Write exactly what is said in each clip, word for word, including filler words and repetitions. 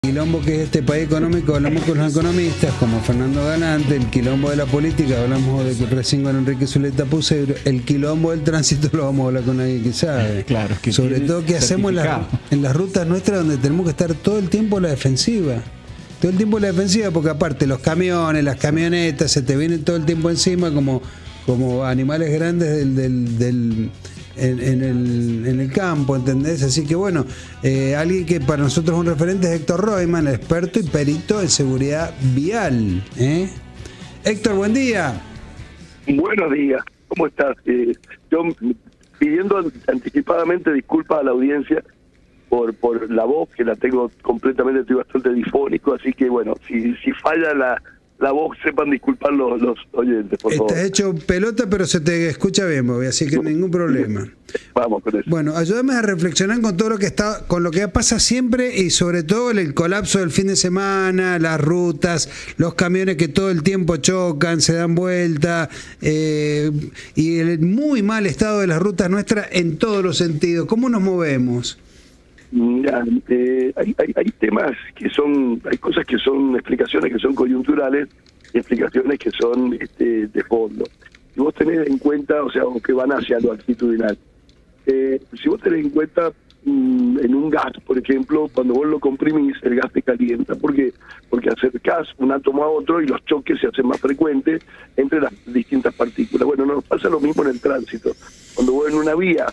quilombo que es este país económico, hablamos con los economistas como Fernando Galante, el quilombo de la política, hablamos de que recién con Enrique Zuleta Pucero, el quilombo del tránsito lo vamos a hablar con alguien que sabe. Claro, que sobre todo que hacemos en, la, en las rutas nuestras donde tenemos que estar todo el tiempo a la defensiva. Todo el tiempo a la defensiva, porque aparte los camiones, las camionetas, se te vienen todo el tiempo encima como, como animales grandes del... del, del En, en, el, en el campo, ¿entendés? Así que bueno, eh, alguien que para nosotros es un referente es Héctor Royman, experto y perito en seguridad vial. ¿eh? Héctor, buen día. Buenos días, ¿cómo estás? Eh, yo pidiendo anticipadamente disculpas a la audiencia por por la voz, que la tengo completamente, estoy bastante difónico, así que bueno, si, si falla la... la voz, sepan disculpar los, los oyentes, por favor. Estás hecho pelota, pero se te escucha bien, Bobby, así que ningún problema. Vamos con eso. Bueno, ayúdame a reflexionar con todo lo que está, con lo que pasa siempre y sobre todo el colapso del fin de semana, las rutas, los camiones que todo el tiempo chocan, se dan vuelta, eh, y el muy mal estado de las rutas nuestras en todos los sentidos. ¿Cómo nos movemos? Ya, eh, hay, hay, hay temas que son, hay cosas que son explicaciones que son coyunturales y explicaciones que son este, de fondo. Si vos tenés en cuenta, o sea, o que van hacia lo actitudinal. Eh, si vos tenés en cuenta mmm, en un gas, por ejemplo, cuando vos lo comprimís, el gas te calienta. ¿Por qué? Porque acercás un átomo a otro y los choques se hacen más frecuentes entre las distintas partículas. Bueno, nos pasa lo mismo en el tránsito. Cuando vos en una vía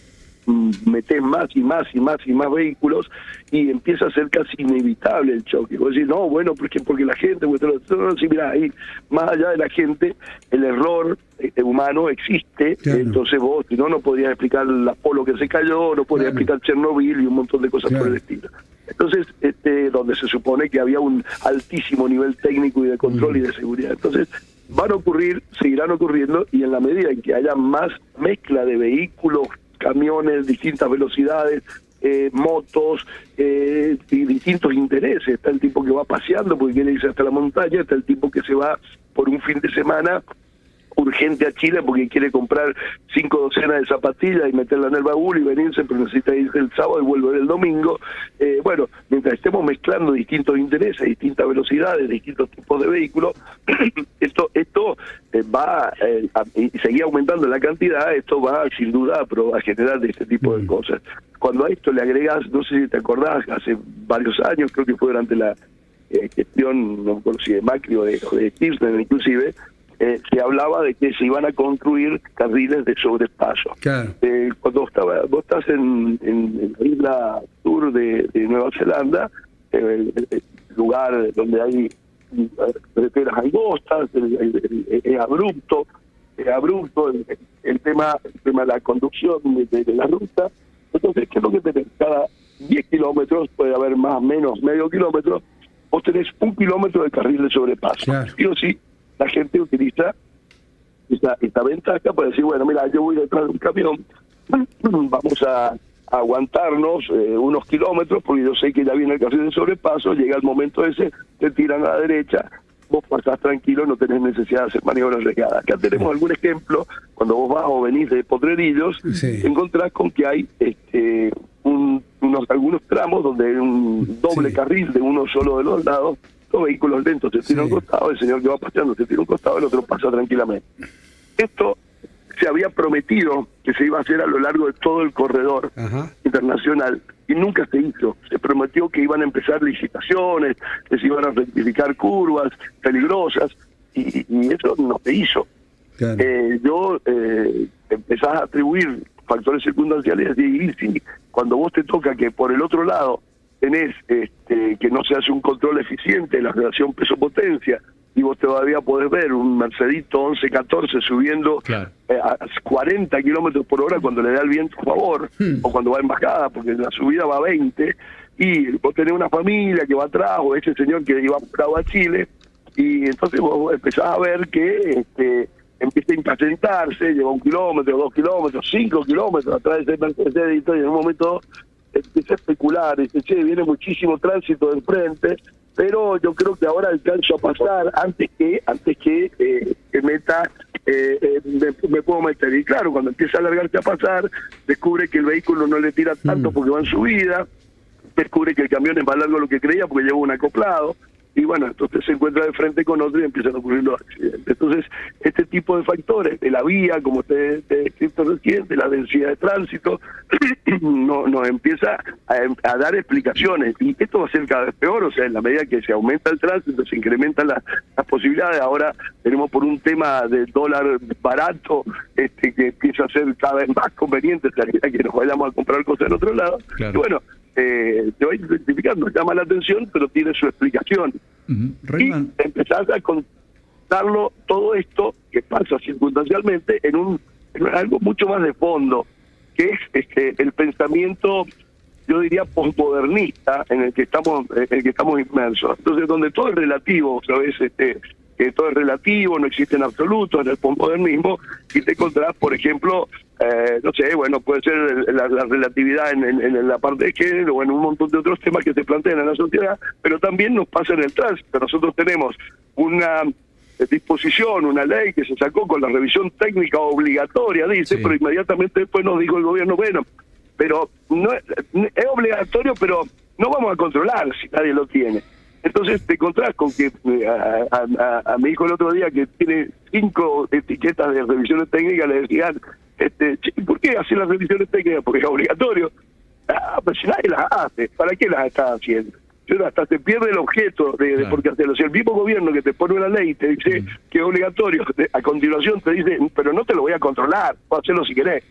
metés más y más y más y más vehículos y empieza a ser casi inevitable el choque. Vos decís, no, bueno, porque porque la gente, porque no, no, sí, mirá, ahí, más allá de la gente, el error eh, humano existe, claro. Entonces vos, si no, no podrías explicar la Apolo que se cayó, no podrías claro. explicar Chernobyl y un montón de cosas claro. por el estilo. Entonces, este, donde se supone que había un altísimo nivel técnico y de control mm. y de seguridad. Entonces, van a ocurrir, seguirán ocurriendo, y en la medida en que haya más mezcla de vehículos, camiones, distintas velocidades, eh, motos eh, y distintos intereses. Está el tipo que va paseando porque quiere irse hasta la montaña, está el tipo que se va por un fin de semana urgente a Chile porque quiere comprar cinco docenas de zapatillas y meterla en el baúl y venirse, pero necesita irse el sábado y volver el domingo. Eh, bueno, mientras estemos mezclando distintos intereses, distintas velocidades, distintos tipos de vehículos, esto esto eh, va eh, a, y seguir aumentando la cantidad, esto va sin duda a, a generar de este tipo de cosas. Cuando a esto le agregas, no sé si te acordás, hace varios años, creo que fue durante la eh, gestión, no me acuerdo si de Macri o de, o de Kirchner inclusive, Eh, se hablaba de que se iban a construir carriles de sobrepaso. Claro. Eh, cuando estaba, vos estás en, en, en la isla sur de, de Nueva Zelanda, eh, el, el lugar donde hay carreteras angostas, es abrupto, es abrupto el, el tema el tema de la conducción de, de, de la ruta. Entonces, ¿qué es lo que tenés? Cada diez kilómetros, puede haber más o menos medio kilómetro, vos tenés un kilómetro de carril de sobrepaso. Claro. Y o sí, la gente utiliza esta, esta ventaja para decir, bueno, mira, yo voy detrás de un camión, vamos a, a aguantarnos eh, unos kilómetros, porque yo sé que ya viene el carril de sobrepaso, llega el momento ese, te tiran a la derecha, vos pasás tranquilo, no tenés necesidad de hacer maniobras arriesgadas. Acá tenemos algún ejemplo, cuando vos vas o venís de Potrerillos, sí. te encontrás con que hay este un, unos algunos tramos donde hay un doble sí. carril de uno solo de los lados, los vehículos lentos se tiran sí. un costado, el señor que va paseando se tira un costado, el otro pasa tranquilamente. Esto se había prometido que se iba a hacer a lo largo de todo el corredor Ajá. internacional y nunca se hizo. Se prometió que iban a empezar licitaciones, que se iban a rectificar curvas peligrosas y, y eso no se hizo. Claro. Eh, yo eh, empezás a atribuir factores circunstanciales y sí, cuando vos te toca que por el otro lado tenés este, que no se hace un control eficiente de la relación peso-potencia y vos todavía podés ver un Mercedito once catorce subiendo claro. eh, a cuarenta kilómetros por hora cuando le da el viento a favor hmm. o cuando va en bajada, porque la subida va a veinte y vos tenés una familia que va atrás o ese señor que iba a Chile y entonces vos empezás a ver que este, empieza a impacientarse, lleva un kilómetro, dos kilómetros, cinco kilómetros atrás de ese Mercedes y en un momento empieza a especular, dice, che, viene muchísimo tránsito del frente, pero yo creo que ahora alcanzo a pasar antes que antes que, eh, que meta, eh, eh, me, me puedo meter. Y claro, cuando empieza a alargarse a pasar, descubre que el vehículo no le tira tanto mm. porque va en subida, descubre que el camión es más largo de lo que creía porque lleva un acoplado, y bueno, entonces se encuentra de frente con otro y empiezan a ocurrir los accidentes. Entonces, este tipo de factores, de la vía, como te, te he descrito recién, de la densidad de tránsito, no, nos empieza a, a dar explicaciones, y esto va a ser cada vez peor, o sea, en la medida que se aumenta el tránsito, se incrementan las, las posibilidades. Ahora tenemos por un tema de dólar barato, este que empieza a ser cada vez más conveniente, o sea, que nos vayamos a comprar cosas en otro lado, claro. Y bueno, Eh, te va identificando, llama la atención, pero tiene su explicación. Uh-huh. Y empezás a contarlo todo esto que pasa circunstancialmente en un en algo mucho más de fondo, que es este el pensamiento, yo diría, posmodernista en el que estamos en el que estamos inmersos. Entonces, donde todo es relativo, ¿sabes? Este, que todo es relativo, no existe en absoluto en el posmodernismo, y te encontrás, por ejemplo, eh, no sé, bueno, puede ser la, la relatividad en, en, en la parte de género o en un montón de otros temas que se plantean en la sociedad, pero también nos pasa en el tránsito. Nosotros tenemos una disposición, una ley que se sacó con la revisión técnica obligatoria, dice, sí. Pero inmediatamente después nos dijo el gobierno, bueno, pero no es, es obligatorio, pero no vamos a controlar si nadie lo tiene. Entonces te encontrás con que a, a, a mi hijo el otro día, que tiene cinco etiquetas de revisiones técnicas, le decían, este, ¿por qué hace las revisiones técnicas? Porque es obligatorio. Ah, pues si nadie las hace, ¿para qué las está haciendo? Yo, hasta te pierde el objeto de, de por qué hacerlo. Si el mismo gobierno que te pone una ley y te dice mm. que es obligatorio, a continuación te dice, pero no te lo voy a controlar, puedo hacerlo si querés.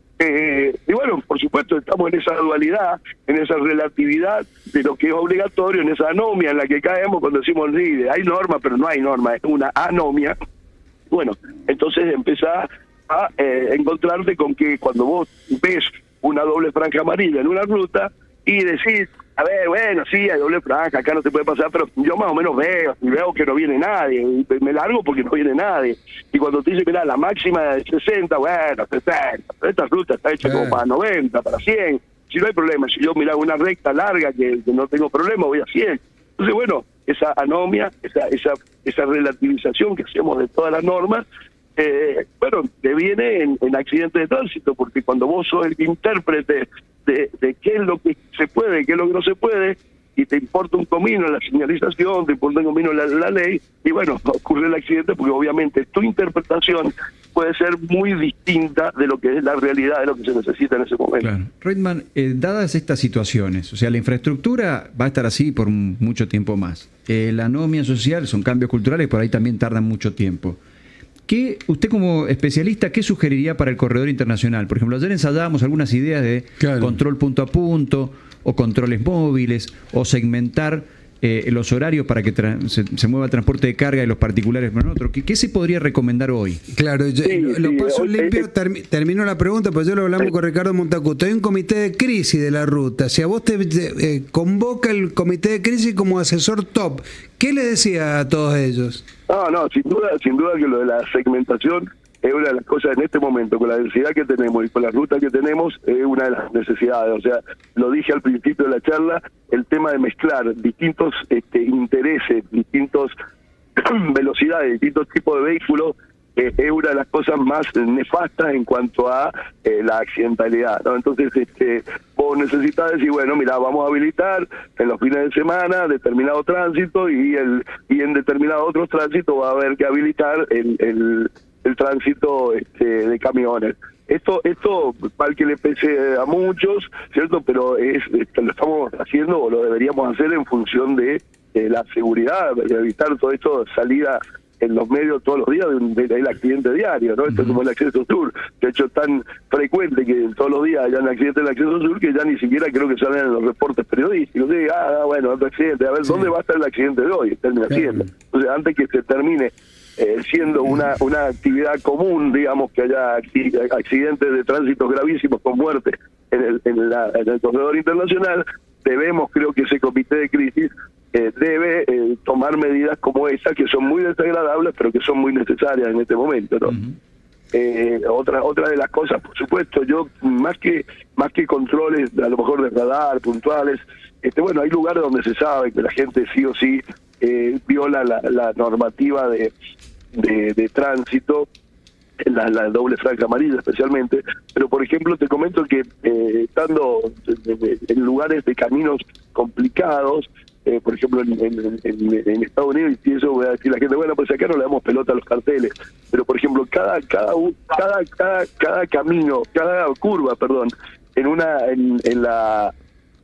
Eh, y bueno, por supuesto, estamos en esa dualidad, en esa relatividad de lo que es obligatorio, en esa anomia en la que caemos cuando decimos, sí, hay norma, pero no hay norma, es una anomia. Bueno, entonces empezás a eh, encontrarte con que cuando vos ves una doble franja amarilla en una ruta y decís, a ver, bueno, sí, hay doble franja, acá no te puede pasar, pero yo más o menos veo, y veo que no viene nadie, y me largo porque no viene nadie. Y cuando te dice, mirá, la máxima es sesenta, bueno, sesenta, esta ruta está hecha como para noventa, para cien, si no hay problema, si yo mirá una recta larga que, que no tengo problema, voy a cien. Entonces, bueno, esa anomia, esa esa esa relativización que hacemos de todas las normas, eh, bueno, deviene en, en accidentes de tránsito, porque cuando vos sos el intérprete de, de qué es lo que se puede, qué es lo que no se puede, y te importa un comino la señalización, te importa un comino la, la ley, y bueno, ocurre el accidente porque obviamente tu interpretación puede ser muy distinta de lo que es la realidad, de lo que se necesita en ese momento. Claro. Reitman, eh, dadas estas situaciones, o sea, la infraestructura va a estar así por mucho tiempo más. Eh, la anomia social son cambios culturales, por ahí también tardan mucho tiempo. ¿Qué, usted como especialista, qué sugeriría para el corredor internacional? Por ejemplo, ayer ensayábamos algunas ideas de claro. control punto a punto, o controles móviles, o segmentar eh, los horarios para que se, se mueva el transporte de carga y los particulares con otro. ¿Qué, ¿Qué se podría recomendar hoy? Claro, yo, sí, lo, sí, paso sí, limpio, termi, termino la pregunta, pues yo lo hablamos sí. con Ricardo Montacuto. Hay un comité de crisis de la ruta. Si a vos te eh, convoca el comité de crisis como asesor top, ¿qué le decía a todos ellos? No, no, sin duda, sin duda que lo de la segmentación es una de las cosas en este momento, con la densidad que tenemos y con la ruta que tenemos, es una de las necesidades. O sea, lo dije al principio de la charla, el tema de mezclar distintos este, intereses, distintos velocidades, distintos tipos de vehículos, eh, es una de las cosas más nefastas en cuanto a eh, la accidentalidad, ¿no? Entonces, este, vos necesitas decir, bueno, mira, vamos a habilitar en los fines de semana determinado tránsito y el y en determinados otros tránsitos va a haber que habilitar el, el el tránsito este, de camiones. Esto, esto, mal que le pese a muchos, ¿cierto? Pero es, esto lo estamos haciendo o lo deberíamos hacer en función de, de la seguridad, de evitar todo esto, salida en los medios todos los días del de, de accidente diario, ¿no? Esto uh-huh. es como el acceso sur, de hecho es tan frecuente que todos los días hayan accidentes del acceso sur que ya ni siquiera creo que salen en los reportes periodísticos. ¿Sí? Ah, bueno, otro accidente, a ver, sí. ¿dónde va a estar el accidente de hoy? Termina siendo. Entonces, antes que se termine Eh, siendo una una actividad común, digamos, que haya accidentes de tránsito gravísimos con muerte en el en, la, en el corredor internacional, debemos, creo que ese comité de crisis eh, debe eh, tomar medidas como esa, que son muy desagradables, pero que son muy necesarias en este momento, ¿no? Uh-huh. eh, otra otra de las cosas, por supuesto, yo más que más que controles, a lo mejor de radar, puntuales, este bueno, hay lugares donde se sabe que la gente sí o sí eh, viola la, la normativa de De, de tránsito, en la, la doble franja amarilla especialmente, pero por ejemplo te comento que eh, estando en, en lugares de caminos complicados, eh, por ejemplo en, en, en, en Estados Unidos, y eso voy a decir a la gente, bueno, pues acá no le damos pelota a los carteles, pero por ejemplo cada cada cada cada, cada camino, cada curva, perdón, en una en, en la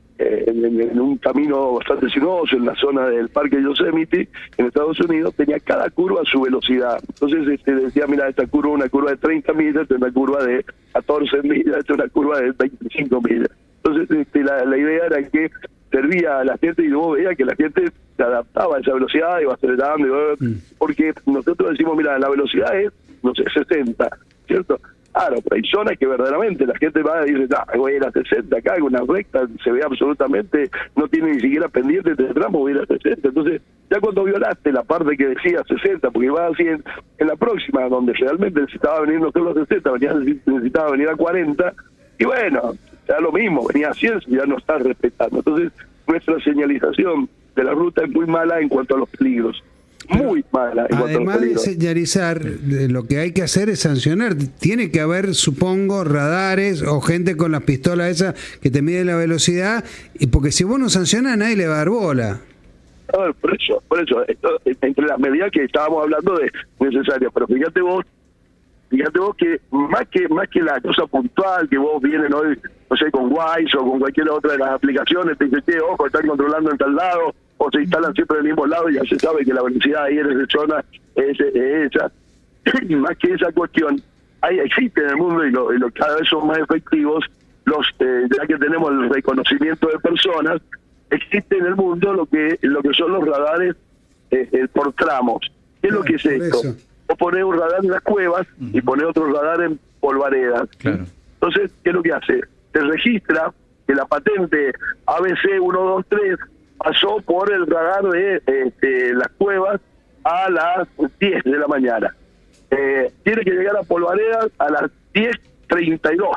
En, en, en un camino bastante sinuoso en la zona del Parque Yosemite en Estados Unidos, tenía cada curva su velocidad. Entonces este, decía, mira, esta curva es una curva de treinta millas, esta es una curva de catorce millas, esta es una curva de veinticinco millas. Entonces este, la, la idea era que servía a la gente, y luego veía que la gente se adaptaba a esa velocidad, iba acelerando, iba, mm. porque nosotros decimos, mira, la velocidad es, no sé, sesenta, ¿cierto? Claro, pero hay zonas que verdaderamente la gente va y dice, ah, voy a ir a sesenta acá, una recta, se ve absolutamente, no tiene ni siquiera pendiente de tramo, voy a ir a sesenta. Entonces, ya cuando violaste la parte que decía sesenta, porque ibas así en, en la próxima, donde realmente necesitaba venir no solo a sesenta, venía, necesitaba venir a cuarenta, y bueno, ya lo mismo, venía a cien, ya no estás respetando. Entonces, nuestra señalización de la ruta es muy mala en cuanto a los peligros. Muy mala. Además de señalizar, lo que hay que hacer es sancionar. Tiene que haber, supongo, radares o gente con las pistolas esas que te mide la velocidad, y porque si vos no sancionas, nadie le va a dar bola. A ver, por eso, por eso, esto, entre las medidas que estábamos hablando de necesarias, pero fíjate vos, fíjate vos que más que más que la cosa puntual que vos vienes hoy, no sé, con Wise o con cualquier otra de las aplicaciones, te dice, che, ojo, están controlando en tal lado, o se instalan siempre en el mismo lado y ya se sabe que la velocidad ahí en esa zona es, es esa. Más que esa cuestión, hay existe en el mundo, y, lo, y lo, cada vez son más efectivos, los eh, ya que tenemos el reconocimiento de personas, existe en el mundo lo que lo que son los radares eh, eh, por tramos. ¿Qué es lo que es esto? Eso. O poner un radar en las cuevas uh-huh. y poner otro radar en polvaredas. Claro. Entonces, ¿qué es lo que hace? Se registra que la patente A B C uno dos tres pasó por el radar de este, las cuevas a las diez de la mañana. Eh, tiene que llegar a polvaredas a las diez treinta y dos.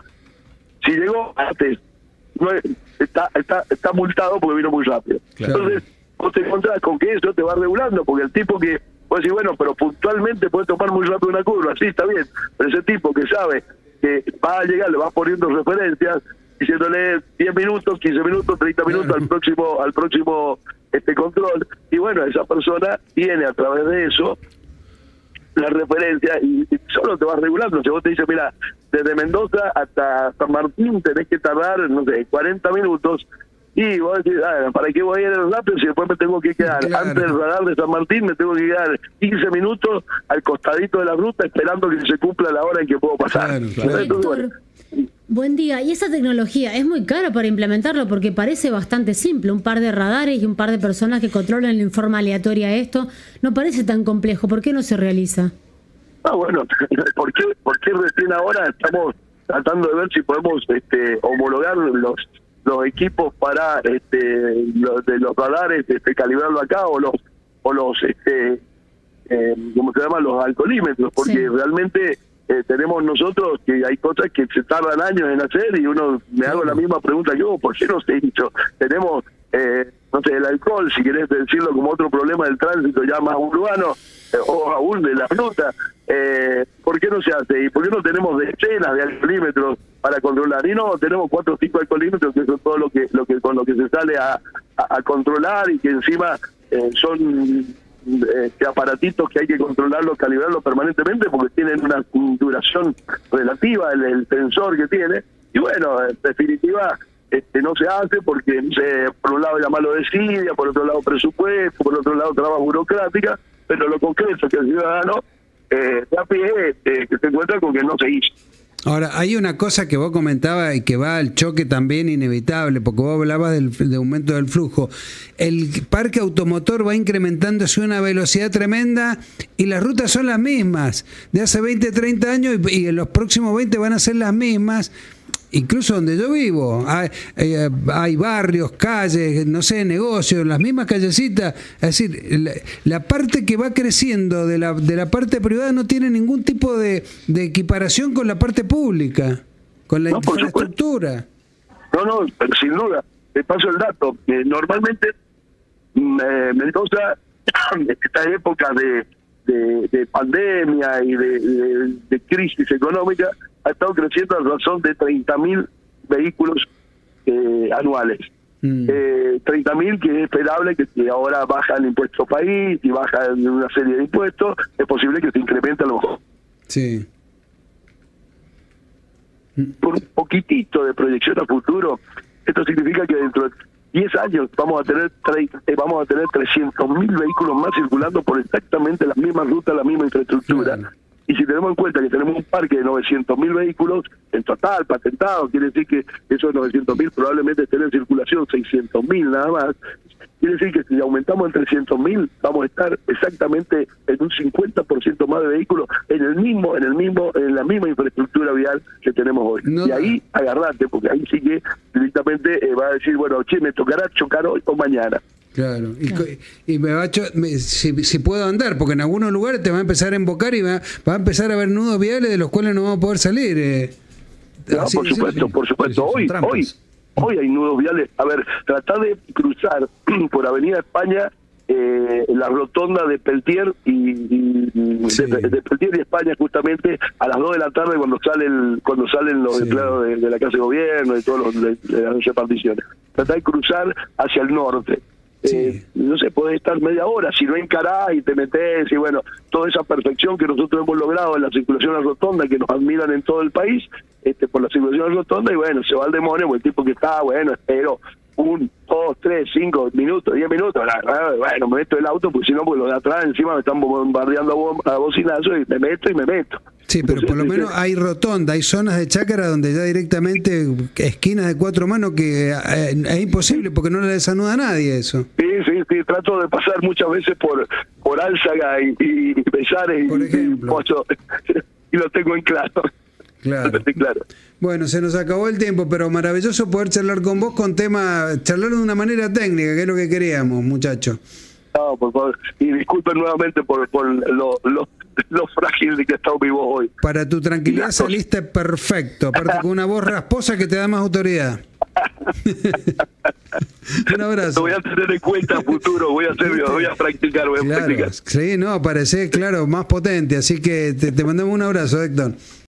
Si llegó antes, no, está, está, está multado porque vino muy rápido. Claro. Entonces, vos te encontrás con que eso te va regulando, porque el tipo que, vos decís, bueno, pero puntualmente puede tomar muy rápido una curva, sí, está bien, pero ese tipo que sabe que va a llegar, le va poniendo referencias, diciéndole diez minutos, quince minutos, treinta minutos al próximo al próximo este control, y bueno, esa persona tiene a través de eso la referencia y, y solo te vas regulando. Si vos te dices, mira, desde Mendoza hasta San Martín tenés que tardar, no sé, cuarenta minutos, y vos decís, ah, ¿para qué voy a ir rápido si después me tengo que quedar? Claro. Antes del radar de San Martín me tengo que quedar quince minutos al costadito de la ruta esperando que se cumpla la hora en que puedo pasar. Claro, claro. Entonces, bueno, buen día. ¿Y esa tecnología es muy cara para implementarlo? Porque parece bastante simple. Un par de radares y un par de personas que controlan en forma aleatoria esto. No parece tan complejo. ¿Por qué no se realiza? Ah, bueno, ¿por qué, por qué recién ahora estamos tratando de ver si podemos este, homologar los los equipos para este los, de los radares, este, calibrarlo acá, o los o los este eh, ¿cómo se llama? Los alcoholímetros, porque sí. realmente eh, tenemos nosotros que hay cosas que se tardan años en hacer, y uno me hago la misma pregunta que vos, ¿por qué no se ha hecho? Tenemos eh, no sé, el alcohol, si querés decirlo como otro problema del tránsito ya más urbano, eh, o aún de la ruta, eh, ¿por qué no se hace? ¿Y por qué no tenemos decenas de alcoholímetros para controlar? Y no, tenemos cuatro o cinco alcoholímetros, que eso es todo lo que, lo que con lo que se sale a, a, a controlar, y que encima eh, son este, aparatitos que hay que controlarlos, calibrarlos permanentemente, porque tienen una duración relativa, el, el sensor que tiene, y bueno, en definitiva, este, no se hace porque, no sé, por un lado llamarlo desidia, por otro lado presupuesto, por otro lado trabas burocráticas, pero lo concreto es que el ciudadano eh, de a pie eh, que se encuentra con que no se hizo. Ahora, hay una cosa que vos comentabas y que va al choque también inevitable, porque vos hablabas del de aumento del flujo. El parque automotor va incrementándose a una velocidad tremenda y las rutas son las mismas de hace veinte, treinta años, y, y en los próximos veinte van a ser las mismas. Incluso donde yo vivo, hay, eh, hay barrios, calles, no sé, negocios, las mismas callecitas. Es decir, la, la parte que va creciendo de la, de la parte privada no tiene ningún tipo de, de equiparación con la parte pública, con la no, infraestructura. No, no, pero sin duda. Te paso el dato. Eh, normalmente, eh, Mendoza, esta época de, de, de pandemia y de, de, de crisis económica, ha estado creciendo a razón de treinta mil vehículos eh, anuales. Mm. Eh, treinta mil que es esperable que si ahora baja el impuesto país y baja una serie de impuestos, es posible que se incremente a lo mejor. Sí. Por un poquitito de proyección a futuro, esto significa que dentro de diez años vamos a tener eh, vamos a tener trescientos mil vehículos más circulando por exactamente las mismas rutas, la misma infraestructura. Claro. Y si tenemos en cuenta que tenemos un parque de novecientos mil vehículos en total, patentados, quiere decir que esos novecientos mil probablemente estén en circulación seiscientos mil nada más. Quiere decir que si aumentamos en trescientos mil, vamos a estar exactamente en un cincuenta por ciento más de vehículos en el mismo, en el mismo, en la misma infraestructura vial que tenemos hoy. No. Y ahí agarrate, porque ahí sí que directamente eh, va a decir, bueno, che, me tocará chocar hoy o mañana. Claro, y, claro. y me va a cho me, si, si puedo andar, porque en algunos lugares te va a empezar a embocar y va, va a empezar a haber nudos viales de los cuales no vamos a poder salir. Eh. No, Así, por supuesto, sí, por supuesto. Hoy, hoy, hoy hay nudos viales. A ver, tratar de cruzar por Avenida España eh, la rotonda de Peltier y, y sí. de, de Peltier y España justamente a las dos de la tarde cuando salen cuando salen los sí. empleados de, de la Casa de Gobierno y todos los de, de las reparticiones. Tratar de cruzar hacia el norte. Sí. Eh, no sé, podés estar media hora, si no encarás y te metés y bueno, toda esa perfección que nosotros hemos logrado en la circulación a la rotonda, que nos admiran en todo el país, este por la circulación a la rotonda, y bueno, se va al demonio, pues el tipo que está, bueno, espero un, dos, tres, cinco minutos, diez minutos, bueno, me meto el auto, porque si no, pues los de atrás encima me están bombardeando a, bo a bocinazo y me meto y me meto. Sí, pero por lo menos hay rotonda, hay zonas de chácara donde ya directamente esquinas de cuatro manos que eh, es imposible porque no le desanuda a nadie eso. Sí, sí, sí, trato de pasar muchas veces por por Álzaga y, y Besares por y, ejemplo. y Pozo, y lo tengo en claro. Claro. claro. Bueno, se nos acabó el tiempo, pero maravilloso poder charlar con vos con tema, charlar de una manera técnica, que es lo que queríamos, muchachos. No, por favor, y disculpen nuevamente por, por lo, lo, lo frágil de que está mi voz hoy. Para tu tranquilidad saliste perfecto, aparte con una voz rasposa que te da más autoridad. Un abrazo. Lo voy a tener en cuenta a futuro, voy a hacer, voy a practicar, voy a claro, practicar. Sí, no, parecés, claro, más potente, así que te, te mandamos un abrazo, Héctor.